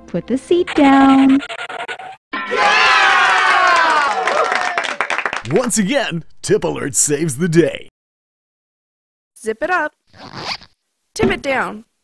Put the seat down. Once again, Tip Alert saves the day. Zip it up. Tip it down.